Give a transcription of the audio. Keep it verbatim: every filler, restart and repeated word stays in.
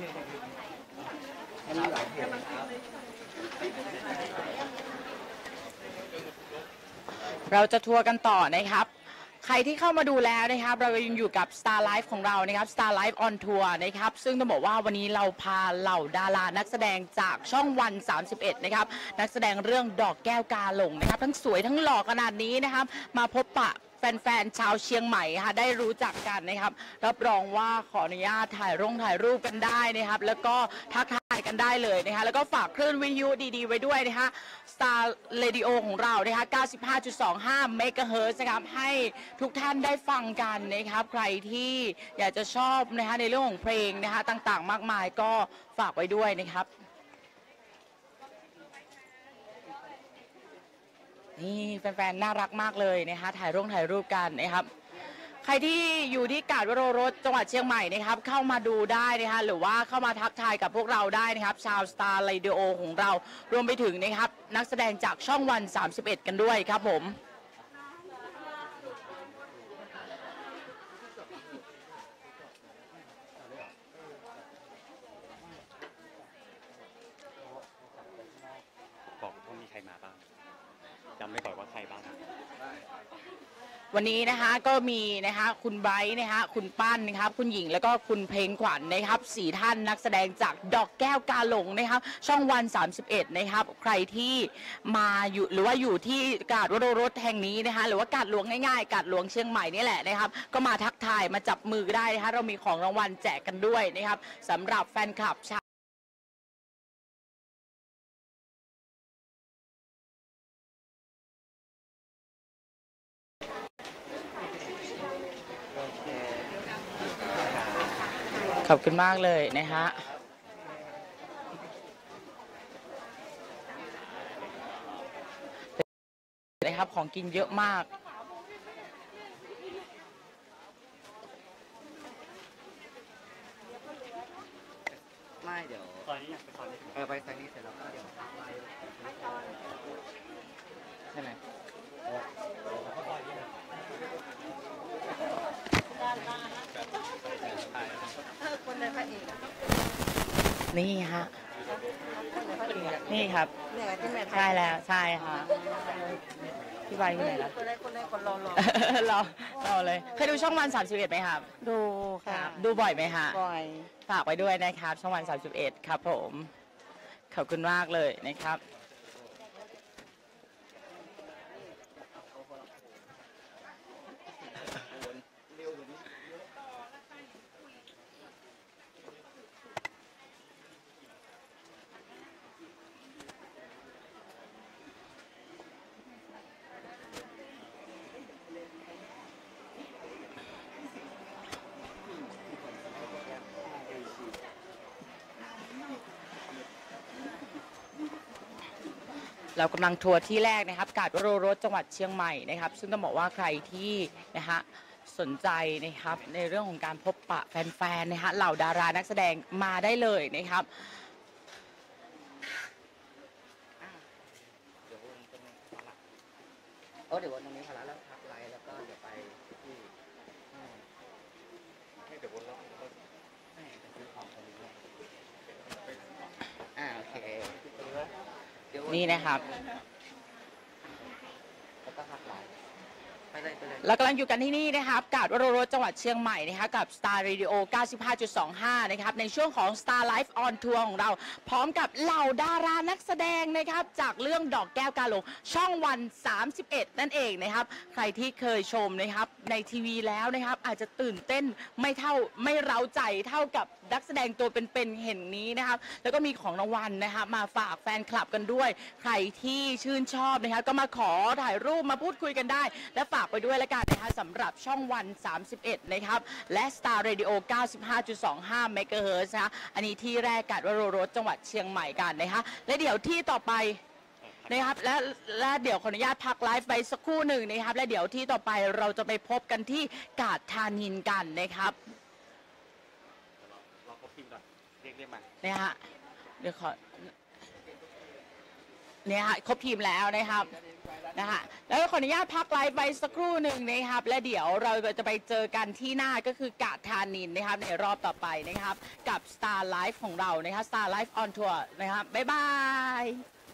เราจะทัวร์กันต่อนะครับใครที่เข้ามาดูแล้วนะครับเรายังอยู่กับ Star Life ของเรานะครับ Star Life on Tour นะครับซึ่งต้องบอกว่าวันนี้เราพาเหล่าดารานักแสดงจากช่องวันสามสิบเอ็ดนะครับนักแสดงเรื่องดอกแก้วกาหลงนะครับทั้งสวยทั้งหล่อขนาดนี้นะครับมาพบปะแฟนๆชาวเชียงใหม่ค่ะได้รู้จักกันนะครับรับรองว่าขออนุญาตถ่ายร่งถ่ายรูปกันได้นะครับแล้วก็ทักทายกันได้เลยนะคะแล้วก็ฝากคลื่นวิทยุดีๆไว้ด้วยนะคะ Star Radio ของเรานะคะ เก้าสิบห้าจุดสองห้า เมกะเฮิรตซ์นะครับให้ทุกท่านได้ฟังกันนะครับใครที่อยากจะชอบนะคะในเรื่องของเพลงนะคะต่างๆมากมายก็ฝากไว้ด้วยนะครับนี่แฟนๆน่ารักมากเลยนะคะถ่ายรูปถ่ายรูปกันนะครับใครที่อยู่ที่กาญจนบุรีจังหวัดเชียงใหม่นะครับเข้ามาดูได้นะคะหรือว่าเข้ามาทักทายกับพวกเราได้นะครับชาวสตาร์เรดิโอของเรารวมไปถึงนะครับนักแสดงจากช่องวันสามสิบเอ็ดกันด้วยครับผมบอกว่ามีใครมาบ้างจำไม่ก่อนว่าใครบ้างวันนี้นะคะก็มีนะคะคุณไบร์ทนะคะคุณปั้นนะครับคุณหญิงแล้วก็คุณเพลงขวัญ นะครับสี่ท่านนักแสดงจากดอกแก้วกาหลงนะครับช่องวันสามสิบเอ็ดนะครับใครที่มาอยู่หรือว่าอยู่ที่กาญจนบุรีแห่งนี้นะคะหรือว่ากาดหลวงง่ายๆกาดหลวงเชียงใหม่นี่แหละนะครับก็มาทักทายมาจับมือได้นะคะเรามีของรางวัลแจกกันด้วยนะครับสำหรับแฟนคลับชาวขอบคุณมากเลยนะฮะนะครับของกินเยอะมากไม่เดี๋ยวตอนนี้ไปตอนนี้เออไปซอยนี้เสร็จแล้วก็เดี๋ยวใช่ไหมนี่ฮะนี่ครับใช่แล้วใช่ค่ะพี่ใบที่ไหนล่ะคนแรกคนแรกคนรอรอรอรอเลยเคยดูช่องวันสามสิบเอ็ดไหมครับดูค่ะดูบ่อยไหมฮะบ่อยฝากไว้ด้วยนะครับช่องวันสามสิบเอ็ดครับผมขอบคุณมากเลยนะครับเรากำลังทัวร์ที่แรกนะครับกาญจนบุรีจังหวัดเชียงใหม่นะครับซึ่งต้องบอกว่าใครที่นะฮะสนใจนะครับในเรื่องของการพบปะแฟนๆนะฮะเหล่าดารานักแสดงมาได้เลยนะครับเออเดี๋ยววันตรงนี้พอแล้วแล้วทักไลน์แล้วก็เดี๋ยวไปที่ไม่เดี๋ยววนแล้วไม่จะซื้อของตรงนี้อ่าโอเคนี่นะครับแล้วก็ทักไลน์ไปเลยไปเลยเรากำลังอยู่กันที่นี่นะครับกาญจนบุรีจังหวัดเชียงใหม่นะคะกับ Star Radio เก้าสิบห้าจุดสองห้า นะครับในช่วงของ Star Life on Tour ของเราพร้อมกับเหล่าดารานักแสดงนะครับจากเรื่องดอกแก้วกาหลงช่องวันสามสิบเอ็ดนั่นเองนะครับใครที่เคยชมนะครับในทีวีแล้วนะครับอาจจะตื่นเต้นไม่เท่าไม่เร้าใจเท่ากับนักแสดงตัวเป็นๆเห็นนี้นะครับแล้วก็มีของรางวัลนะครับมาฝากแฟนคลับกันด้วยใครที่ชื่นชอบนะครับก็มาขอถ่ายรูปมาพูดคุยกันได้และฝากไปด้วยละกันนะคะสำหรับช่องวันสามสิบเอ็ดนะครับและ Star Radio เก้าสิบห้าจุดสองห้า เมกะเฮิรตซ์นะคะอันนี้ที่แรกกาญจนบุรีจังหวัดเชียงใหม่กันนะคะและเดี๋ยวที่ต่อไปนะครับและและเดี๋ยวขออนุญาตพักไลฟ์ไปสักครู่หนึ่งนะครับและเดี๋ยวที่ต่อไปเราจะไปพบกันที่กาดธานินกันนะครับเราพบทีมก่อนเรียกเรียกมาเนี่ยฮะเดี๋ยวขอเนี่ยค่ะครบทีมแล้วนะครับนะคะแล้วก็ขออนุญาตพักไลฟ์ไปสักครู่หนึ่งนะครับและเดี๋ยวเราจะไปเจอกันที่หน้าก็คือกาดธานินนะครับในรอบต่อไปนะครับกับ Star Life ของเรานะครับ Star Life on Tour นะครับบ๊ายบาย